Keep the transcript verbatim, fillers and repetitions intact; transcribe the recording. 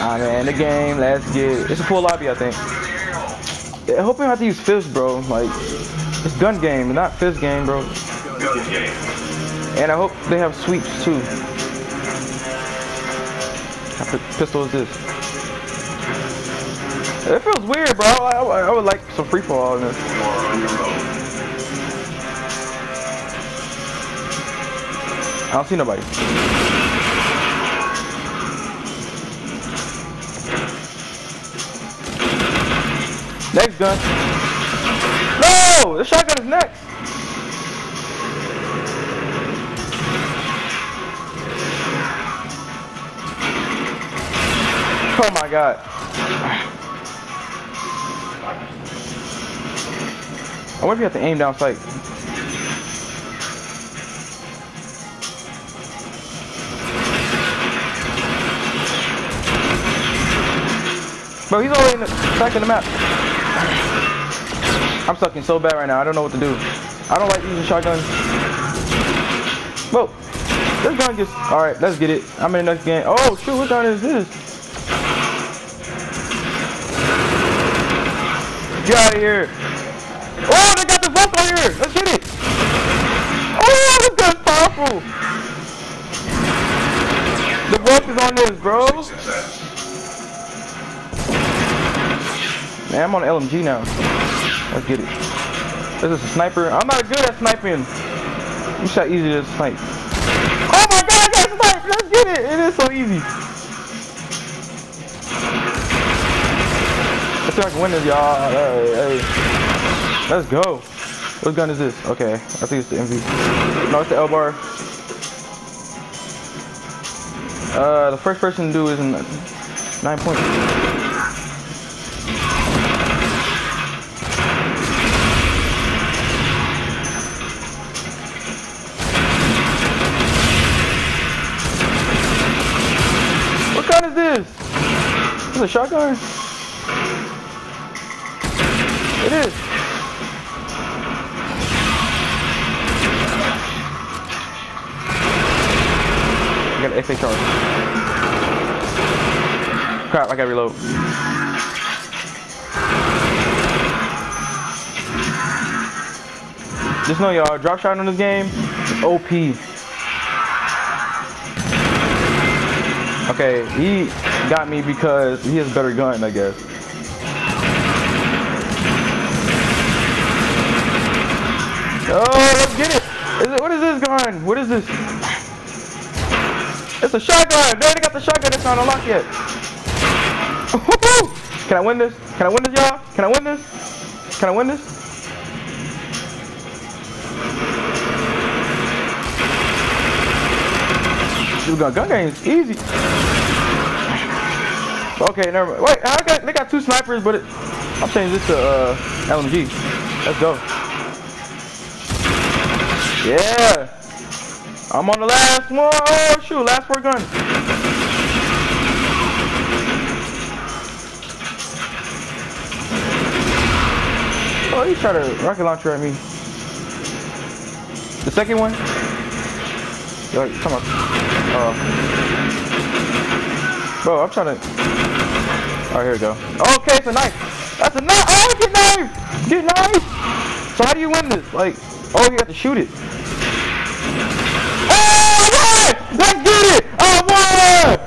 Ah man, the game. Let's get it. It's a full lobby, I think. I hope we don't have to use fist, bro. Like, it's gun game, not fist game, bro. And I hope they have sweeps too. How many pistol is this? It feels weird, bro. I, I, I would like some free fall in this. I don't see nobody. Next gun. No! The shotgun is next. Oh my god. I wonder if you have to aim down sight. Bro, he's already in the back of the map. I'm sucking so bad right now. I don't know what to do. I don't like using shotguns. Whoa. This gun gets... Alright, let's get it. I'm in the next game. Oh, shoot. What gun is this? Get out of here. Oh, they got the vault on here. Let's get it. Oh, this gun's powerful. The vault is on this, bro. Man, I'm on L M G now. Let's get it. This is a sniper. I'm not good at sniping. You shot easy to snipe. Oh my god, I got sniped. Let's get it. It is so easy. Let's see if I can win this, y'all. Hey, hey. Let's go. What gun is this? Okay, I think it's the M V. No, it's the L bar. Uh, the first person to do is in nine points. What gun is this? Is it a shotgun? It is. I got an X A charge. Crap, I gotta reload. Just know y'all, drop shot on this game is O P. Okay, he got me because he has a better gun, I guess. Oh, let's get it. Is it, what is this gun? What is this? It's a shotgun. They already got the shotgun. It's not unlocked yet. Can I win this? Can I win this, y'all? Can I win this? Can I win this? This gun, gun game is easy. Okay, never mind. Wait, I got, they got two snipers, but it, I'm changing this to uh, L M G. Let's go. Yeah. I'm on the last one. Oh, shoot. Last four guns. Oh, he shot a rocket launcher at me. The second one? Yo, come on. Uh, bro, I'm trying to... Oh, here we go. Okay, it's a knife. That's a knife. Oh, get knife. Get knife. So how do you win this? Like, oh, you have to shoot it. Oh, I won! Let's get it. I won!